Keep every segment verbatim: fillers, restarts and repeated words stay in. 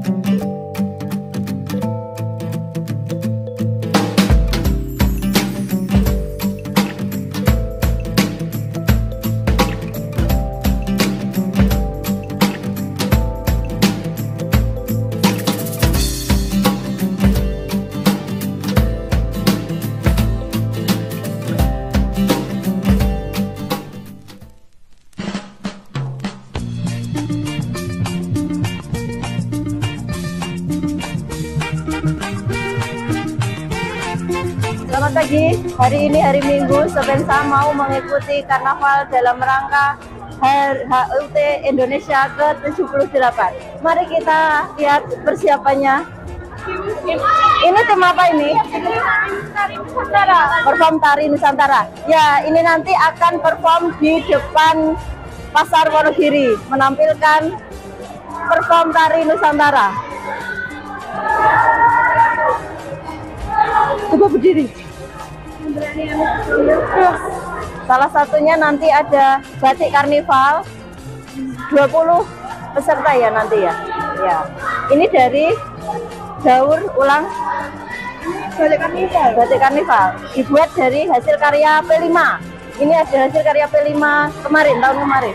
Selamat pagi, hari ini hari Minggu, Sepensa mau mengikuti karnaval dalam rangka H U T Indonesia ke tujuh puluh delapan. Mari kita lihat persiapannya. Ini tim apa ini? Perform Tari Nusantara. Ya, ini nanti akan perform di depan Pasar Wonogiri, menampilkan perform Tari Nusantara. Coba berdiri. Salah satunya nanti ada batik karnival, dua puluh peserta ya nanti ya. Ya. Ini dari daur ulang batik karnival. Batik karnival dibuat dari hasil karya P lima. Ini ada hasil karya P lima kemarin, tahun kemarin.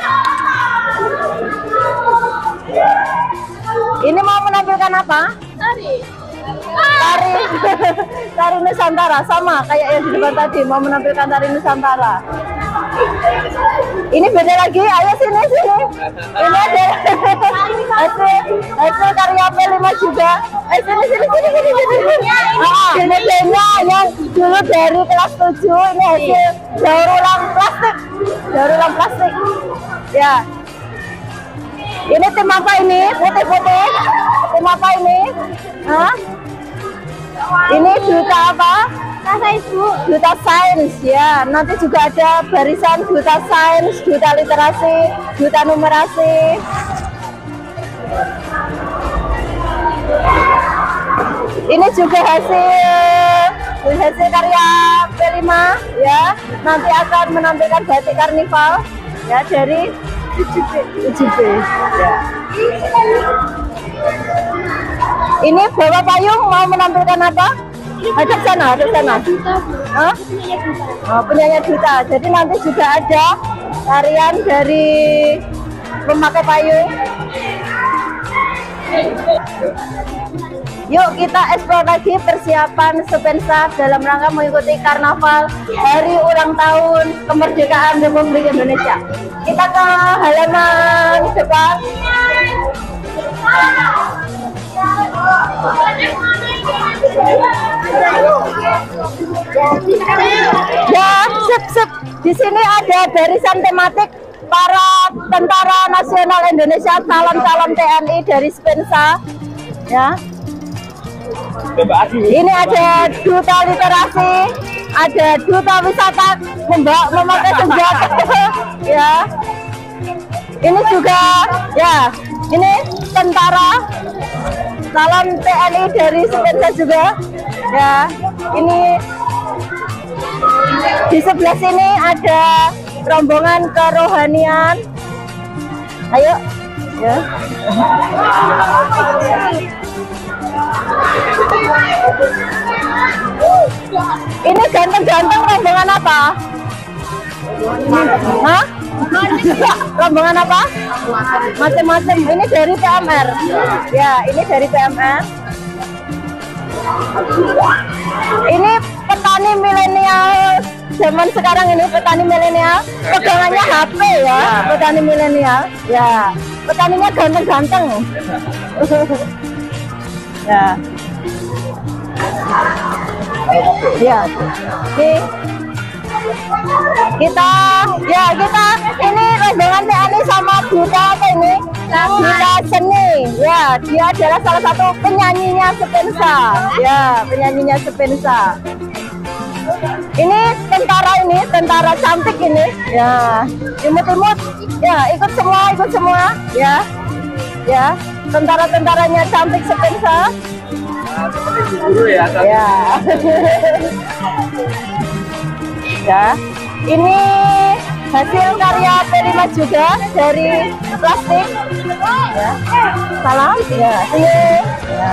Ini mau menampilkan apa? Tari. Tari Tari Nusantara, sama kayak yang di depan tadi, mau menampilkan Tari Nusantara. Ini beda lagi, ayo sini sini. Ini ada hasil hasil karya P lima juga. Eh sini sini sini sini sini. Ah, ini beda yang dulu dari kelas tujuh, ini hasil daur ulang plastik. Daur ulang plastik. Ya. Ini tim apa ini? Putih-putih. Tim apa ini? Hah? Ini duta apa? Duta sains ya. Nanti juga ada barisan duta sains, duta literasi, duta numerasi. Ini juga hasil hasil karya P lima ya. Nanti akan menampilkan batik karnival ya dari tujuh B ya. Ini bawa payung mau menampilkan apa? Hadap sana, hadap sana. Hah? Oh, punyanya duta. Jadi nanti juga ada tarian dari memakai payung. Yuk kita eksplor lagi persiapan Sepensa dalam rangka mengikuti karnaval hari ulang tahun kemerdekaan Republik Indonesia. Kita ke halaman depan. Ya, sip sip. Di sini ada barisan tematik para tentara nasional Indonesia, calon-calon T N I dari Sepensa. Ya. Ini ada duta literasi, ada duta wisata membawa memakai senjata. Ya. Ini juga ya, ini tentara calon T N I dari Sepensa juga. Ya. Ini di sebelah sini ada rombongan kerohanian. Ayo. Ya. Ini ganteng-ganteng rombongan apa? Hah? Rombongan apa? Macam-macam. Ini dari P M R. Ya, ini dari P M R. Ini petani milenial zaman sekarang ini, petani milenial. Pegangannya H P ya, petani milenial. Ya, petaninya ganteng-ganteng. Ya. Ya. Oke. Kita ya kita ini rombongan T N I sama duta apa ini? Duta seni. Ya, dia adalah salah satu penyanyinya Sepensa. Ya, penyanyinya Sepensa. Ini tentara ini, tentara cantik ini. Ya, imut-imut. Ya, ikut semua, ikut semua. Ya. Ya, tentara-tentaranya cantik Sepensa. Ya. Ya. Ya. Ini hasil karya P lima juga dari plastik. Ya. Salam. Ya, sini. Ya.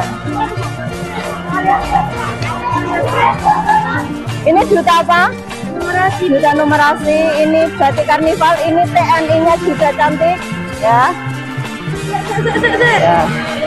Ini juta apa? Numerasi. Juta numerasi. Ini batik karnival. Ini T N I-nya juga cantik. Ya. Ya.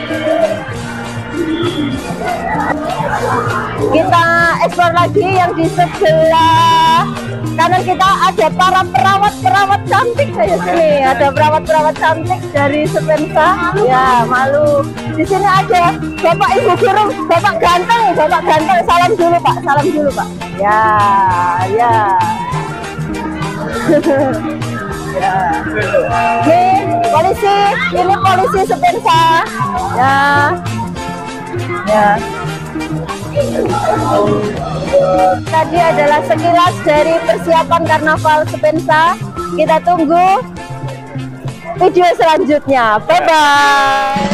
Kita eksplor lagi yang di sebelah kanan kita ada para perawat-perawat cantik kayak sini. Ada perawat-perawat cantik dari Sepensa. Ya, malu. Di sini ada Bapak Ibu Guru, Bapak ganteng, Bapak ganteng. Salam dulu, Pak. Salam dulu, Pak. Ya, ya. Ya. Ini polisi, ini polisi Sepensa. Ya. Ya. Tadi adalah sekilas dari persiapan karnaval Sepensa. Kita tunggu video selanjutnya. Bye bye.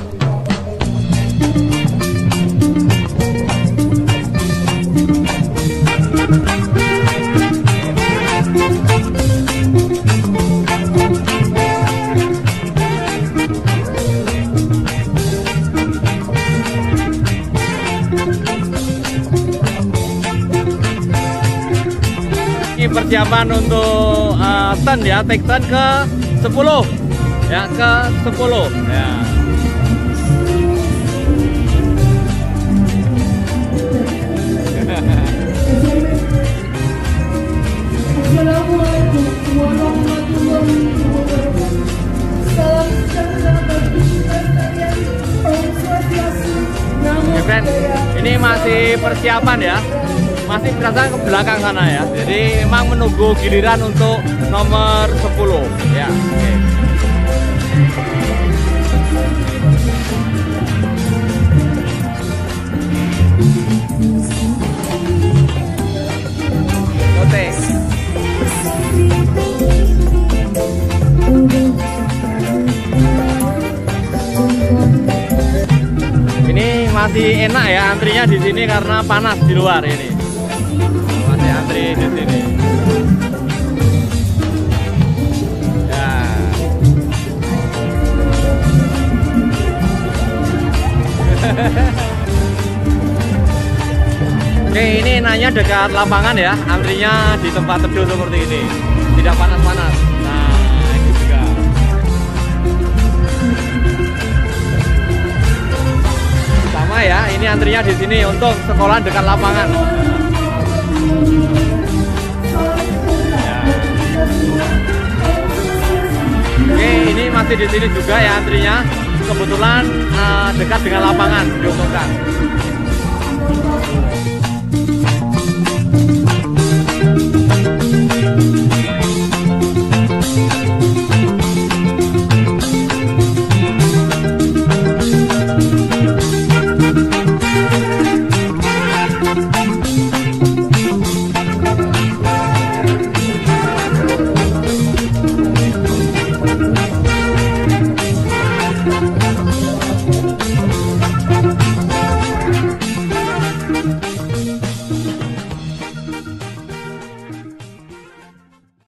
Persiapan untuk uh, turn ya, take turn ke sepuluh ya, ke sepuluh ya. Oke, friend, ini masih persiapan ya. Masih berasa ke belakang sana ya. Jadi memang menunggu giliran untuk nomor sepuluh ya. Oke. Oke. Ini masih enak ya antrinya di sini karena panas di luar ini. Masih antri di sini. Ya. Oke, ini nanya dekat lapangan ya. Antrinya di tempat teduh seperti ini. Tidak panas-panas. Nah, ini juga. Sama ya, ini antrinya di sini untuk sekolah dekat lapangan. Oke, ini masih di sini juga ya antrinya. Kebetulan uh, dekat dengan lapangan diuntungkan.